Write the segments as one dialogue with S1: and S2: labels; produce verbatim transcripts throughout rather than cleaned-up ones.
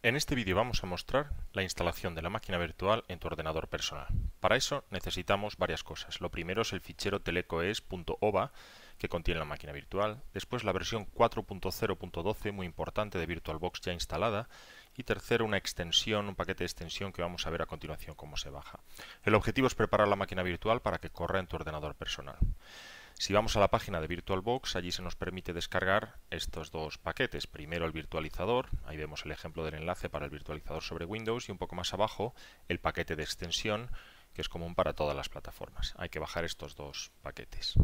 S1: En este vídeo vamos a mostrar la instalación de la máquina virtual en tu ordenador personal. Para eso necesitamos varias cosas. Lo primero es el fichero telecoes punto o v a que contiene la máquina virtual. Después la versión cuatro punto cero punto doce, muy importante, de VirtualBox ya instalada. Y tercero, una extensión, un paquete de extensión que vamos a ver a continuación cómo se baja. El objetivo es preparar la máquina virtual para que corra en tu ordenador personal. Si vamos a la página de VirtualBox, allí se nos permite descargar estos dos paquetes. Primero el virtualizador, ahí vemos el ejemplo del enlace para el virtualizador sobre Windows, y un poco más abajo el paquete de extensión, que es común para todas las plataformas. Hay que bajar estos dos paquetes.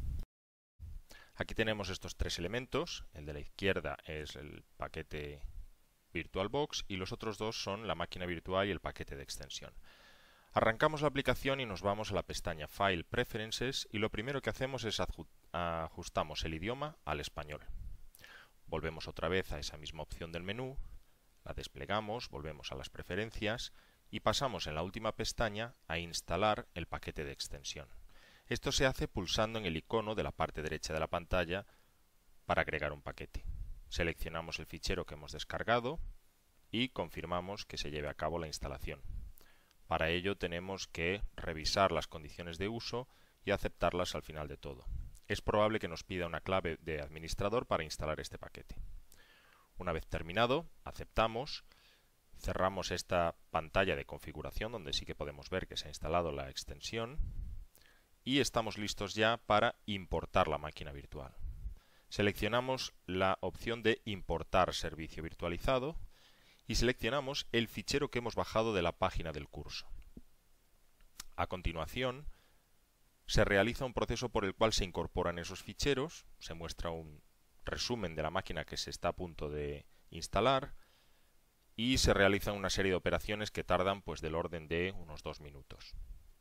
S1: Aquí tenemos estos tres elementos. El de la izquierda es el paquete VirtualBox y los otros dos son la máquina virtual y el paquete de extensión. Arrancamos la aplicación y nos vamos a la pestaña File Preferences, y lo primero que hacemos es ajustamos el idioma al español. Volvemos otra vez a esa misma opción del menú, la desplegamos, volvemos a las preferencias y pasamos en la última pestaña a instalar el paquete de extensión. Esto se hace pulsando en el icono de la parte derecha de la pantalla para agregar un paquete. Seleccionamos el fichero que hemos descargado y confirmamos que se lleve a cabo la instalación. Para ello tenemos que revisar las condiciones de uso y aceptarlas al final de todo. Es probable que nos pida una clave de administrador para instalar este paquete. Una vez terminado, aceptamos, cerramos esta pantalla de configuración donde sí que podemos ver que se ha instalado la extensión y estamos listos ya para importar la máquina virtual. Seleccionamos la opción de importar servicio virtualizado y seleccionamos el fichero que hemos bajado de la página del curso. A continuación, se realiza un proceso por el cual se incorporan esos ficheros, se muestra un resumen de la máquina que se está a punto de instalar y se realizan una serie de operaciones que tardan pues del orden de unos dos minutos.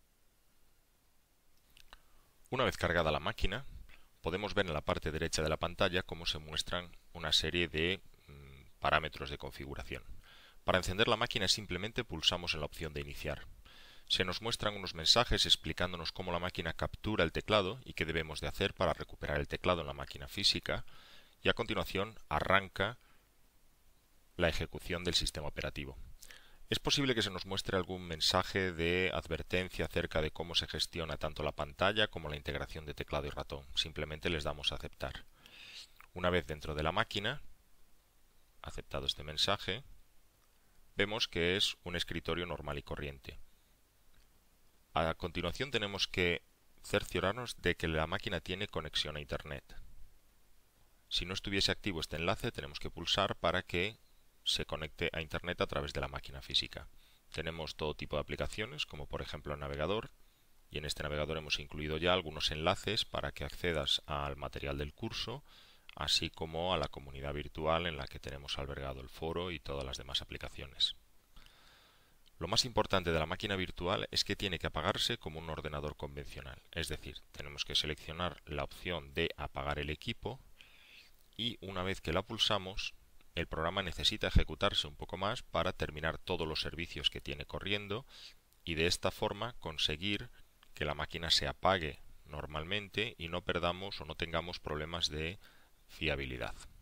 S1: Una vez cargada la máquina, podemos ver en la parte derecha de la pantalla cómo se muestran una serie de mm, parámetros de configuración. Para encender la máquina simplemente pulsamos en la opción de iniciar. Se nos muestran unos mensajes explicándonos cómo la máquina captura el teclado y qué debemos de hacer para recuperar el teclado en la máquina física, y a continuación arranca la ejecución del sistema operativo. Es posible que se nos muestre algún mensaje de advertencia acerca de cómo se gestiona tanto la pantalla como la integración de teclado y ratón. Simplemente les damos a aceptar. Una vez dentro de la máquina, aceptado este mensaje, vemos que es un escritorio normal y corriente. A continuación tenemos que cerciorarnos de que la máquina tiene conexión a Internet. Si no estuviese activo este enlace, tenemos que pulsar para que se conecte a Internet a través de la máquina física. Tenemos todo tipo de aplicaciones, como por ejemplo el navegador, y en este navegador hemos incluido ya algunos enlaces para que accedas al material del curso, así como a la comunidad virtual en la que tenemos albergado el foro y todas las demás aplicaciones. Lo más importante de la máquina virtual es que tiene que apagarse como un ordenador convencional, es decir, tenemos que seleccionar la opción de apagar el equipo y una vez que la pulsamos, el programa necesita ejecutarse un poco más para terminar todos los servicios que tiene corriendo y de esta forma conseguir que la máquina se apague normalmente y no perdamos o no tengamos problemas de fiabilidad.